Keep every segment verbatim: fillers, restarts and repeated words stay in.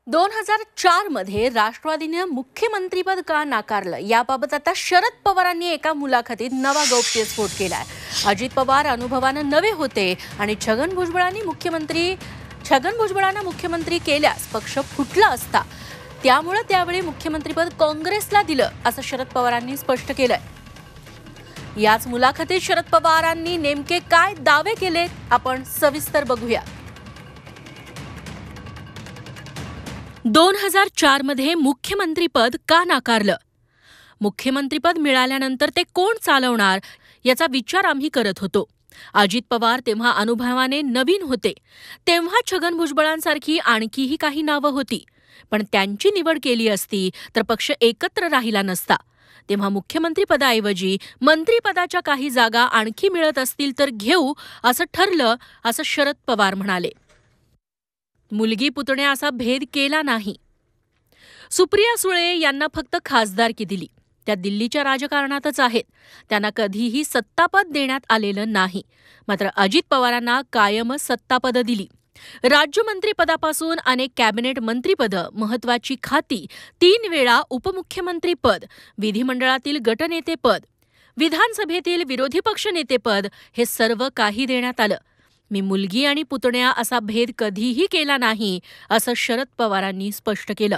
दोन हजार चार मध्ये राष्ट्रवादीने मुख्यमंत्रीपद का नाकारलं याबाबत आता शरद पवारांनी एका मुलाखतीत नवा गौप्यस्फोट केलाय। अजित पवार अनुभवानं नवे होते आणि छगन भुजबळांनी मुख्यमंत्री छगन भुजबळांना मुख्यमंत्री केल्यास पक्ष फुटला असता, त्यामुळे त्यावेळी मुख्यमंत्रीपद काँग्रेसला दिलं असं शरद पवारांनी स्पष्ट केलंय। याच मुलाखतीत शरद पवारांनी नेमके काय दावे केले आपण सविस्तर बघूया। दोन हजार चार मध्ये मुख्यमंत्रीपद का नाकारलं? मुख्यमंत्रीपद मिळाल्यानंतर ते कोण चालवणार याचा विचार आम्ही करत होतो। अजित पवार तेव्हा अनुभवाने नवीन होते, तेव्हा छगन भुजबळांसारखी आणखीही काही नावं होती, पण त्यांची निवड केली असती तर पक्ष एकत्र राहिला नसता। तेव्हा मुख्यमंत्रीपदाऐवजी मंत्रिपदाच्या काही जागा आणखी मिळत असतील तर घेऊ असं ठरलं, असं शरद पवार म्हणाले। मुलगी पुतण्या असा भेद केला नाही। सुप्रिया सुळे यांना फक्त खासदारकी दिली, त्या दिल्लीच्या राजकारणातच आहेत, त्यांना कधीही सत्तापद देण्यात आलेलं नाही। मात्र अजित पवारांना कायमच सत्तापद दिली। राज्यमंत्रीपदापासून अनेक कॅबिनेट मंत्रीपद, महत्वाची खाती, तीन वेळा उपमुख्यमंत्रीपद, विधिमंडळातील गटनेतेपद, विधानसभेतील विरोधी पक्ष नेतेपद हे सर्व काही देण्यात आलं। मी मुलगी आणि पुतण्या असा भेद कधीही केला नाही असं शरद पवारांनी स्पष्ट केलं।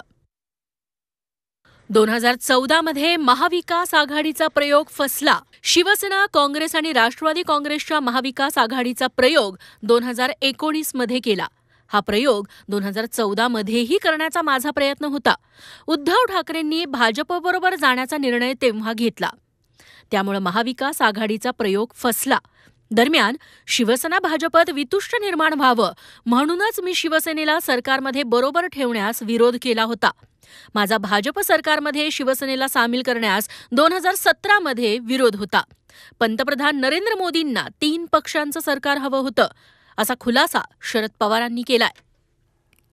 दोन हजार चौदा मध्ये महाविकास आघाडीचा प्रयोग फसला। शिवसेना, काँग्रेस आणि राष्ट्रवादी काँग्रेसच्या महाविकास आघाडीचा प्रयोग दोन हजार एकोणीस मध्ये केला। हा प्रयोग दोन हजार चौदा मध्येही करण्याचा माझा प्रयत्न होता। उद्धव ठाकरेंनी भाजपबरोबर जाण्याचा निर्णय तेव्हा घेतला, त्यामुळे महाविकास आघाडीचा प्रयोग फसला। दरम्यान शिवसेना भाजपात वितुष्ट निर्माण व्हावं म्हणूनच मी शिवसेनेला सरकारमध्ये बरोबर ठेवण्यास विरोध केला होता। माझा भाजप सरकारमध्ये शिवसेनेला सामील करण्यास दोन हजार सतरा मध्ये विरोध होता। पंतप्रधान नरेंद्र मोदींना तीन पक्षांचं सरकार हवं होतं, असा खुलासा शरद पवारांनी केलाय।